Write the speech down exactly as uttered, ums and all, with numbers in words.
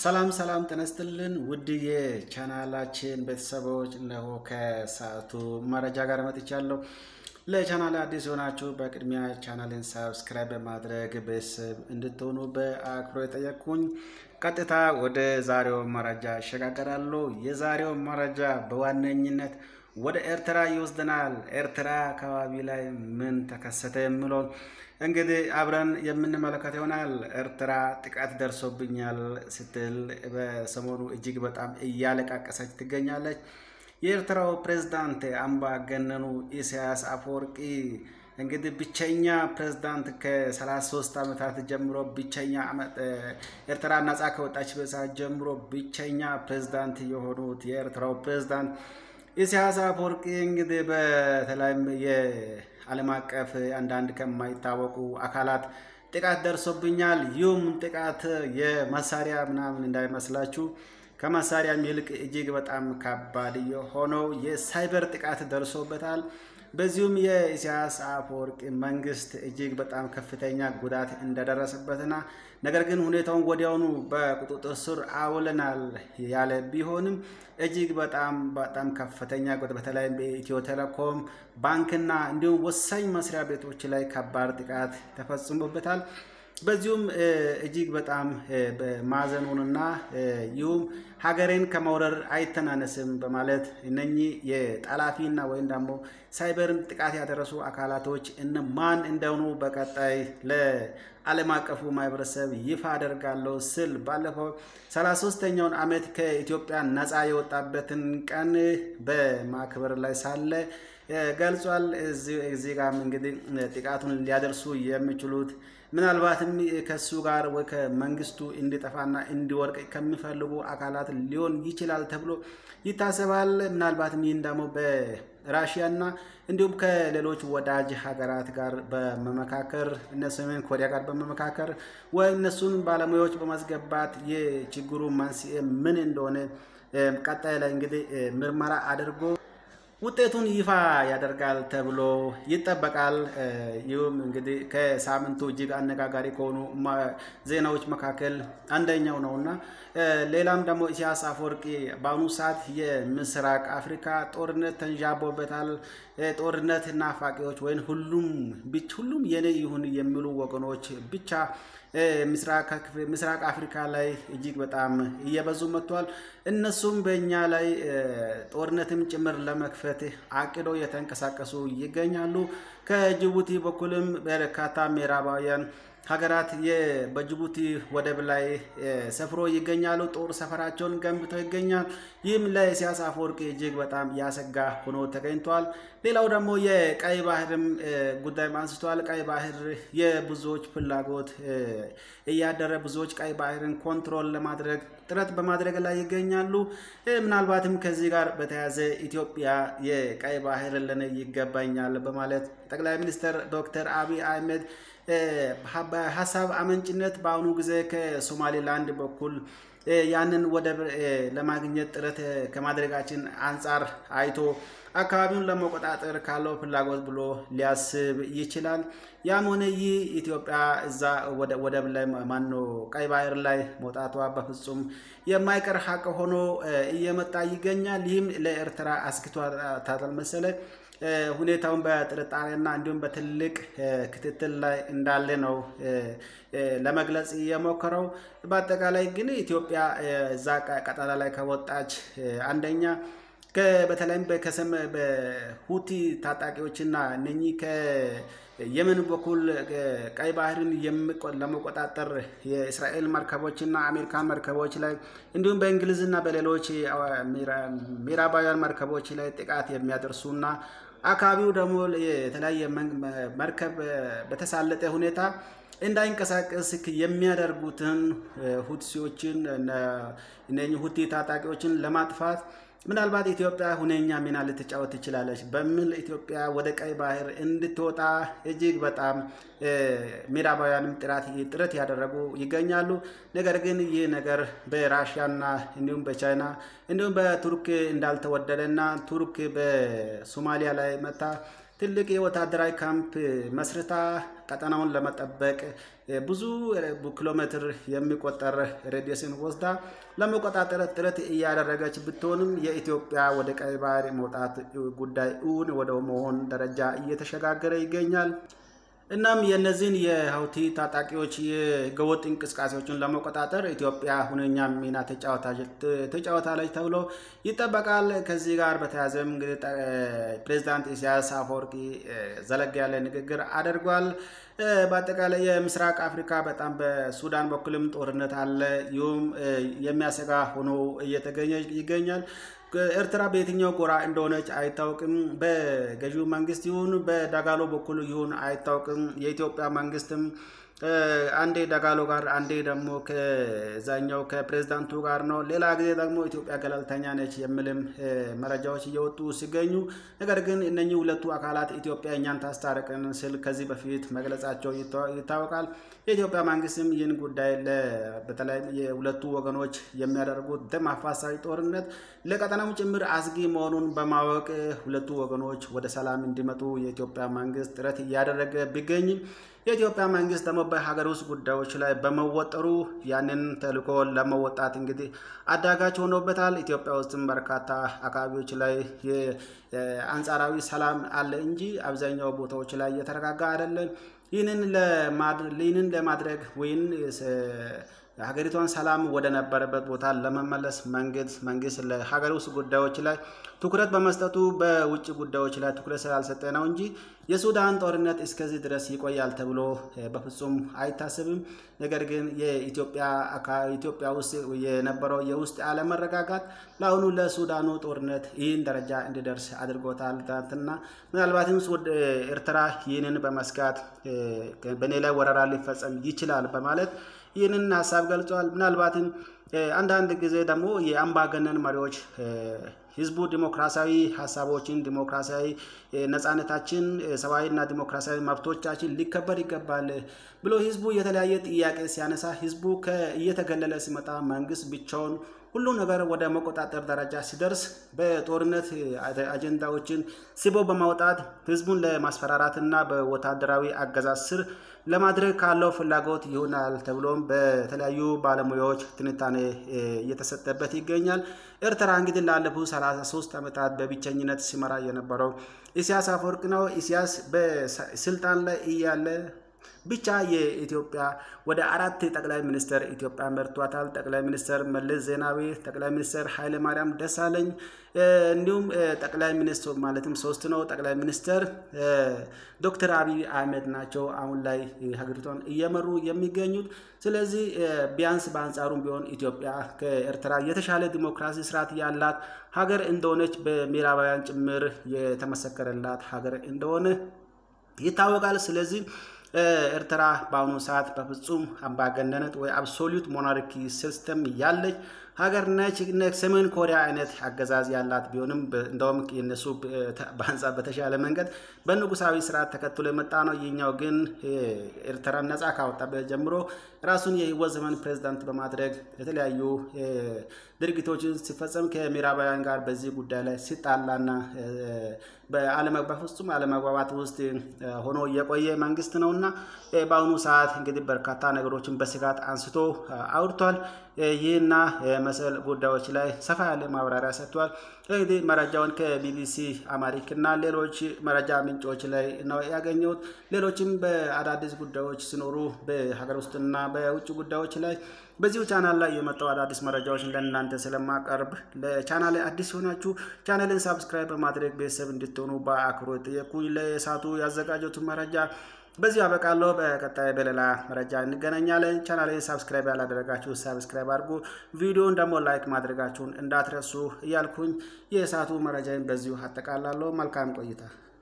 ሰላም ሰላም ተነስተልን ውድ የቻናላችን ቤተሰቦች እነሆ ከሰዓቱ መረጃ ጋር መጥቻለሁ። ለቻናል አዲስ ሆናችሁ በቅድሚያ ቻናልን ሰብስክራይብ በማድረግ ቤተሰብ እንድትሆኑ በአክብሮት ጠየቅኩኝ። ቀጥታ ወደ ዛሬው መረጃ እሸጋገራለሁ። የዛሬው መረጃ በዋነኝነት ወደ ኤርትራ ይወስደናል። ኤርትራ አካባቢ ላይ ምን ተከሰተ የሚለው እንግዲህ አብረን የምንመለከት ይሆናል። ኤርትራ ጥቃት ደርሶብኛል ስትል በሰሞኑ እጅግ በጣም እያለቃቀሰች ትገኛለች። የኤርትራው ፕሬዝዳንት አምባገነኑ ኢሳያስ አፈወርቂ እንግዲህ ብቸኛ ፕሬዝዳንት ከ33 ዓመታት ጀምሮ ብቸኛ ኤርትራ ነፃ ከወጣች በሰዓት ጀምሮ ብቸኛ ፕሬዝዳንት የሆኑት የኤርትራው ፕሬዝዳንት ኢሳያስ አፈወርቂ እንግዲህ በተለይም የዓለም አቀፍ አንዳንድ ከማይታወቁ አካላት ጥቃት ደርሶብኛል። ይህም ጥቃት የመሳሪያ ምናምን እንዳይመስላችሁ ከመሳሪያ ይልቅ እጅግ በጣም ከባድ የሆነው የሳይበር ጥቃት ደርሶበታል። በዚሁም የኢሳያስ አፈወርቂ መንግስት እጅግ በጣም ከፍተኛ ጉዳት እንደደረሰበትና ነገር ግን ሁኔታውን ወዲያውኑ በቁጥጥር ስር አውለናል ያለ ቢሆንም እጅግ በጣም በጣም ከፍተኛ ጉዳት በተለይ በኢትዮ ቴሌኮም ባንክና እንዲሁም ወሳኝ መስሪያ ቤቶች ላይ ከባድ ጥቃት ተፈጽሞበታል። በዚሁም እጅግ በጣም በማዘኑንና ይሁም ሀገሬን ከመውረር አይተናነስም በማለት እነኚህ የጠላፊና ወይም ደግሞ ሳይበርን ጥቃት ያደረሱ አካላቶች እነማን እንደሆኑ በቀጣይ ለዓለም አቀፉ ማህበረሰብ ይፋ አደርጋለሁ ስል ባለፈው ሰላሳ ሶስተኛውን ዓመት ከኢትዮጵያ ነፃ የወጣበትን ቀን በማክበር ላይ ሳለ ገልጿል። እዚህ ጋር እንግዲህ ጥቃቱን ሊያደርሱ የሚችሉት ምናልባትም ከሱ ጋር ወይ ከመንግስቱ እንዲጠፋና እንዲወርቅ ከሚፈልጉ አካላት ሊሆን ይችላል ተብሎ ይታሰባል። ምናልባትም ይህን ደግሞ በራሽያና እንዲሁም ከሌሎች ወዳጅ ሀገራት ጋር በመመካከር እነ ሰሜን ኮሪያ ጋር በመመካከር ወይ እነሱን ባለሙያዎች በማስገባት የችግሩ መንስኤ ምን እንደሆነ ቀጣይ ላይ እንግዲህ ምርመራ አድርጎ ውጤቱን ይፋ ያደርጋል ተብሎ ይጠበቃል። ይሁም እንግዲህ ከሳምንቱ እጅግ አነጋጋሪ ከሆኑ ዜናዎች መካከል አንደኛው ነውና ሌላም ደግሞ ኢሳያስ አፈወርቂ በአሁኑ ሰዓት የምስራቅ አፍሪካ ጦርነት ተንዣቦበታል። ጦርነት ናፋቂዎች ወይም ሁሉም ሁሉም የኔ ይሁን የሚሉ ወገኖች ብቻ ምስራቅ አፍሪካ ላይ እጅግ በጣም እየበዙ መጥቷል። እነሱም በእኛ ላይ ጦርነትም ጭምር ለመክፈት አቅደው የተንቀሳቀሱ ይገኛሉ። ከጅቡቲ በኩልም በርካታ ምዕራባውያን ሀገራት በጅቡቲ ወደብ ላይ ሰፍሮ ይገኛሉ። ጦር ሰፈራቸውን ገንብተው ይገኛል። ይህም ለኢሳያስ አፈወርቂ እጅግ በጣም ያሰጋ ሆኖ ተገኝቷል። ሌላው ደግሞ የቀይ ባህርም ጉዳይ አንስቷል። ቀይ ባህር የብዙዎች ፍላጎት እያደረ ብዙዎች ቀይ ባህርን ኮንትሮል ለማድረግ ጥረት በማድረግ ላይ ይገኛሉ። ምናልባትም ከዚህ ጋር በተያያዘ ኢትዮጵያ የቀይ ባህር ለኔ ይገባኛል በማለት ጠቅላይ ሚኒስትር ዶክተር አብይ አህመድ በሐሳብ አመንጭነት በአሁኑ ጊዜ ከሶማሌላንድ በኩል ያንን ወደብ ለማግኘት ጥረት ከማድረጋችን አንፃር አይቶ አካባቢውን ለመቆጣጠር ካለው ፍላጎት ብሎ ሊያስብ ይችላል። ያም ሆነ ይህ ኢትዮጵያ እዛ ወደብ ላይ ማኖ ቀይ ባህር ላይ መውጣቷ በፍጹም የማይቀር ሀቅ ሆኖ እየመጣ ይገኛል። ይህም ለኤርትራ አስክቷታል መሰለኝ። ሁኔታውን በጥርጣሬና እንዲሁም በትልቅ ክትትል ላይ እንዳለ ነው ለመግለጽ የሞከረው። በአጠቃላይ ግን ኢትዮጵያ እዛ ቀጠና ላይ ከወጣች አንደኛ በተለይም በከሰም በሁቲ ታጣቂዎችና እነኚህ ከየመን በኩል ቀይ ባህርን ለመቆጣጠር የእስራኤል መርከቦችና አሜሪካን መርከቦች ላይ እንዲሁም በእንግሊዝና በሌሎች ምዕራባውያን መርከቦች ላይ ጥቃት የሚያደርሱና አካባቢው ደግሞ የተለያየ መርከብ በተሳለጠ ሁኔታ እንዳይንቀሳቀስ የሚያደርጉትን ሁቲዎችን እነኚህ ሁቲ ታጣቂዎችን ለማጥፋት ምናልባት ኢትዮጵያ ሁነኛ ሚና ልትጫወት ትችላለች በሚል ኢትዮጵያ ወደ ቀይ ባህር እንድትወጣ እጅግ በጣም ምዕራባውያንም ጥራት ጥረት ያደረጉ ይገኛሉ። ነገር ግን ይህ ነገር በራሽያና እንዲሁም በቻይና እንዲሁም በቱርክ እንዳልተወደደና ቱርክ በሶማሊያ ላይ መታ ትልቅ የወታደራዊ ካምፕ መስርታ ቀጠናውን ለመጠበቅ ብዙ ኪሎሜትር የሚቆጠር ሬዲየስን ወስዳ ለመቆጣጠር ጥረት እያደረገች ብትሆንም የኢትዮጵያ ወደ ቀይ ባህር መውጣት ጉዳይ እውን ወደ መሆን ደረጃ እየተሸጋገረ ይገኛል። እናም የነዚህን የሁቲ ታጣቂዎች የገወጥ እንቅስቃሴዎችን ለመቆጣጠር ኢትዮጵያ ሁነኛ ሚና ተጫውታለች ተብሎ ይጠበቃል። ከዚህ ጋር በተያያዘም እንግዲህ ፕሬዝዳንት ኢሳያስ አፈወርቂ ዘለግ ያለ ንግግር አድርጓል። በአጠቃላይ የምስራቅ አፍሪካ በጣም በሱዳን በኩልም ጦርነት አለ፣ ይሁም የሚያሰጋ ሆኖ እየተገኘ ይገኛል። ኤርትራ በየትኛው ጎራ እንደሆነች አይታወቅም። በገዢው መንግስት ይሁን በዳጋሎ በኩል ይሁን አይታወቅም። የኢትዮጵያ መንግስትም አንዴ ዳጋሎ ጋር አንዴ ደግሞ ከዛኛው ከፕሬዝዳንቱ ጋር ነው። ሌላ ጊዜ ደግሞ ኢትዮጵያ ገለልተኛ ነች የሚልም መረጃዎች እየወጡ ሲገኙ፣ ነገር ግን እነኚህ ሁለቱ አካላት ኢትዮጵያ እኛን ታስታርቀን ስል ከዚህ በፊት መግለጻቸው ይታወቃል። የኢትዮጵያ መንግስትም ይህን ጉዳይ በተለይ የሁለቱ ወገኖች የሚያደርጉት ደም አፋሳሽ ጦርነት ለቀጠናው ጭምር አስጊ መሆኑን በማወቅ ሁለቱ ወገኖች ወደ ሰላም እንዲመጡ የኢትዮጵያ መንግስት ጥረት እያደረገ ቢገኝም የኢትዮጵያ መንግስት ደግሞ በሀገር ውስጥ ጉዳዮች ላይ በመወጠሩ ያንን ተልዕኮ ለመወጣት እንግዲህ አዳጋች ሆኖበታል። ኢትዮጵያ ውስጥም በርካታ አካባቢዎች ላይ አንጻራዊ ሰላም አለ እንጂ አብዛኛው ቦታዎች ላይ እየተረጋጋ አይደለም። ይህንን ለማድረግ ወይን ሀገሪቷን ሰላም ወደ ነበረበት ቦታ ለመመለስ መንግስት መንግስት ለሀገር ውስጥ ጉዳዮች ላይ ትኩረት በመስጠቱ በውጭ ጉዳዮች ላይ ትኩረት ስላልሰጠ ነው እንጂ የሱዳን ጦርነት እስከዚህ ድረስ ይቆያል ተብሎ በፍጹም አይታሰብም። ነገር ግን የኢትዮጵያ ኢትዮጵያ ውስጥ የነበረው የውስጥ አለመረጋጋት ለአሁኑ ለሱዳኑ ጦርነት ይህን ደረጃ እንዲደርስ አድርጎታል። ታንትና ምናልባትም ኤርትራ ይህንን በመስጋት በኔ ላይ ወረራ ሊፈጸም ይችላል በማለት ይህንን ሐሳብ ገልጿል። ምናልባትም አንዳንድ ጊዜ ደግሞ የአምባገነን መሪዎች ህዝቡ ዲሞክራሲያዊ ሐሳቦችን ዲሞክራሲያዊ ነፃነታችን ሰብአዊና ዲሞክራሲያዊ መብቶቻችን ሊከበር ይገባል ብሎ ህዝቡ የተለያየ ጥያቄ ሲያነሳ ህዝቡ ከእየተገለለ ሲመጣ መንግስት ብቻውን ሁሉ ነገር ወደ መቆጣጠር ደረጃ ሲደርስ በጦርነት አጀንዳዎችን ሲቦ በማውጣት ህዝቡን ለማስፈራራትና በወታደራዊ አገዛዝ ስር ለማድረግ ካለው ፍላጎት ይሆናል ተብሎም በተለያዩ ባለሙያዎች ትንታኔ እየተሰጠበት ይገኛል። ኤርትራ እንግዲህ ላለፉት ሰላሳ ሶስት ዓመታት በብቸኝነት ሲመራ የነበረው ኢሳያስ አፈወርቂ ነው። ኢሳያስ በስልጣን ላይ እያለ ብቻ የኢትዮጵያ ወደ አራት ጠቅላይ ሚኒስትር ኢትዮጵያ መርቷታል። ጠቅላይ ሚኒስትር መለስ ዜናዊ፣ ጠቅላይ ሚኒስትር ኃይለ ማርያም ደሳለኝ እንዲሁም ጠቅላይ ሚኒስትር ማለትም ሶስት ነው ጠቅላይ ሚኒስትር ዶክተር አብይ አህመድ ናቸው አሁን ላይ ሀገሪቷን እየመሩ የሚገኙት። ስለዚህ ቢያንስ በአንጻሩም ቢሆን ኢትዮጵያ ከኤርትራ የተሻለ ዲሞክራሲ ስርዓት ያላት ሀገር እንደሆነች በምዕራባውያን ጭምር የተመሰከረላት ሀገር እንደሆነ ይታወቃል። ስለዚህ ኤርትራ በአሁኑ ሰዓት በፍጹም አምባገነንነት ወይ አብሶሉት ሞናርኪ ሲስተም ያለች ሀገር ነች። ሰሜን ኮሪያ አይነት አገዛዝ ያላት ቢሆንም እንደውም የነሱ በአንጻ በተሻለ መንገድ በንጉሳዊ ስርዓት ተከትሎ የመጣ ነው። ይኛው ግን ኤርትራ ነፃ ካወጣበት ጀምሮ ራሱን የህይወት ዘመን ፕሬዝዳንት በማድረግ የተለያዩ ድርጊቶችን ሲፈጸም ከምዕራባውያን ጋር በዚህ ጉዳይ ላይ ሲጣላና በአለመግባባት ፍጹም አለመግባባት ውስጥ ሆኖ የቆየ መንግስት ነውና በአሁኑ ሰዓት እንግዲህ በርካታ ነገሮችን በስጋት አንስቶ አውርቷል። ይህና መሰል ጉዳዮች ላይ ሰፋ ያለ ማብራሪያ ሰጥቷል። እንግዲህ መረጃውን ከቢቢሲ አማሪክ እና ሌሎች መረጃ ምንጮች ላይ ነው ያገኘሁት። ሌሎችም በአዳዲስ ጉዳዮች ሲኖሩ በሀገር ውስጥና በውጭ ጉዳዮች ላይ በዚሁ ቻናል ላይ የመጣው አዳዲስ መረጃዎች ለእናንተ ስለማቀርብ ለቻናሌ አዲስ ሆናችሁ ቻናሌን ሰብስክራይብ በማድረግ ቤተሰብ እንድትሆኑ በአክብሮት ጠየቁኝ። ለሰዓቱ ያዘጋጀሁት መረጃ በዚህ አበቃለሁ። በቀጣይ በሌላ መረጃ እንገናኛለን። ቻናሌን ሰብስክራይብ ያላደረጋችሁ ሰብስክራይብ አድርጉ፣ ቪዲዮውን ደግሞ ላይክ ማድረጋችሁን እንዳትረሱ እያልኩኝ የሰዓቱ መረጃን በዚሁ አጠቃላለሁ። መልካም ቆይታ።